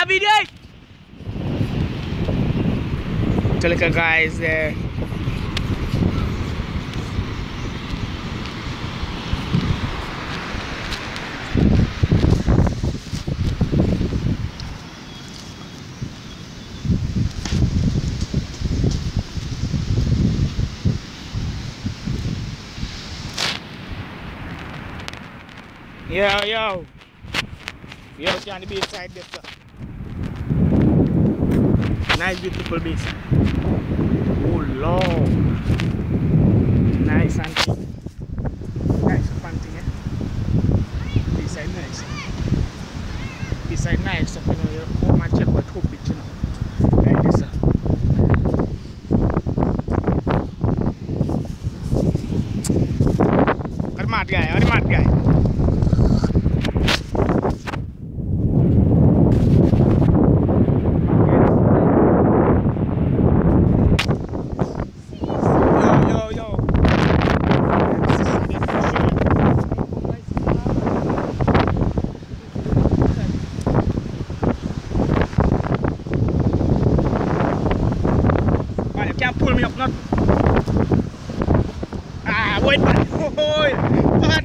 video. The little guys there. Yo. We out here on the beach side there, sir. Nice beautiful beach. Oh Lord. Nice and clean. Nice fun thing, eh? Beach side nice. Beach side nice, so you know, you come and check what hope beach, you know. Like this, sir. What a mad guy, can't pull me up, not. Ah, wait, man. Oh, man.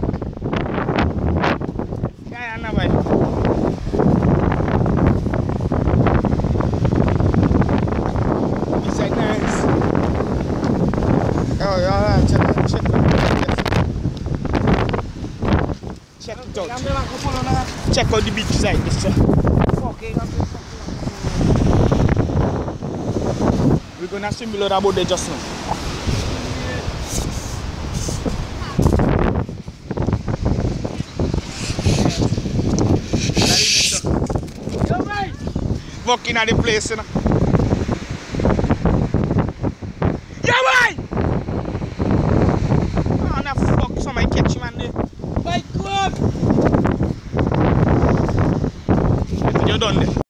Kaya na ba? It's like nice. Oh, yeah, check it out. Check out the beach side, mister. We're gonna simulate about the just now. Walking at the place, you know. Yo, boy! Oh, na fuck, somebody catch him, man. Bye, club! You're done there.